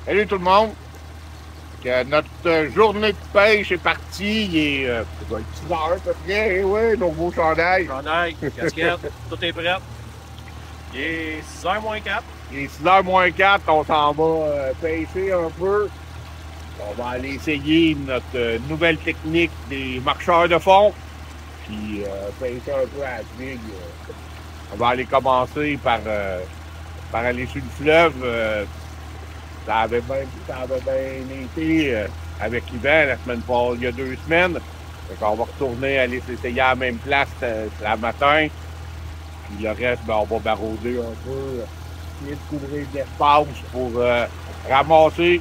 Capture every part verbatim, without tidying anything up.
Salut tout le monde! Que notre journée de pêche est partie. Il est euh, six heures à peu près. Eh oui, nos beaux chandails. Chandail, casquette, tout est prêt. Il est six heures moins quatre. Il est six heures moins quatre. On s'en va euh, pêcher un peu. On va aller essayer notre euh, nouvelle technique des marcheurs de fond. Puis euh, pêcher un peu à la twig. Euh. On va aller commencer par, euh, par aller sur le fleuve. Euh, Ça avait bien, ça avait bien été euh, avec l'hiver la semaine passée, il y a deux semaines. Donc on va retourner aller s'essayer à la même place euh, la matin. Puis le reste, ben, on va barauder un peu, euh, essayer de couvrir de l'espace pour euh, ramasser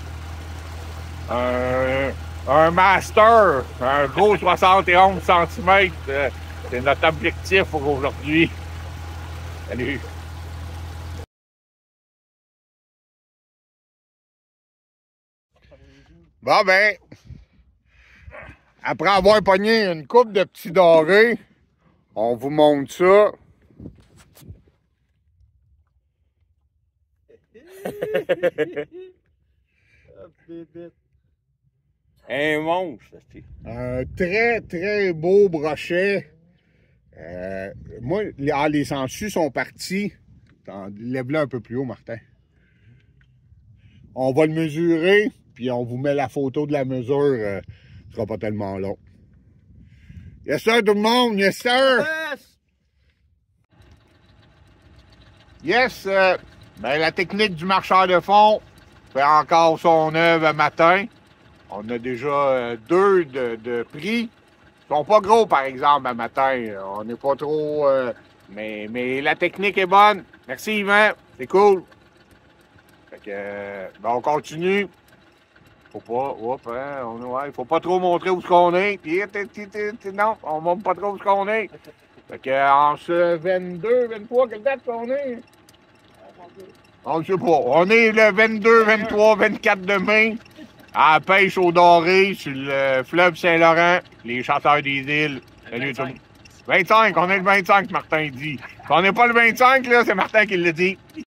un, un master, un gros soixante et onze centimètres. Euh, c'est notre objectif pour aujourd'hui. Salut! Bon ben, après avoir pogné une coupe de petits dorés, on vous montre ça. Un monstre, c'est. Un très très beau brochet. Euh, moi, les, ah, les sangsues sont partis. Lève-le un peu plus haut, Martin. On va le mesurer. Puis on vous met la photo de la mesure, euh, ce sera pas tellement long. Yes sir tout le monde, yes sir! Yes! Yes! Euh, ben, la technique du marcheur de fond fait encore son œuvre un matin. On a déjà euh, deux de, de prix. Ils sont pas gros par exemple un matin. On n'est pas trop... Euh, mais, mais la technique est bonne. Merci Yvan, c'est cool. Fait que, euh, ben, on continue. Faut pas, hop, hein, on, ouais, faut pas trop montrer où ce qu'on est. Puis, non, on montre pas trop où ce qu'on est. Fait que, en ce vingt-deux, vingt-trois, quelle date qu'on est? On ne sait pas. On est le vingt-deux, vingt-trois, vingt-quatre de mai, à la pêche au doré, sur le fleuve Saint-Laurent, les chasseurs des îles. Salut tout le monde. vingt-cinq, on est le vingt-cinq, Martin dit. Si on n'est pas le vingt-cinq, là, c'est Martin qui le dit.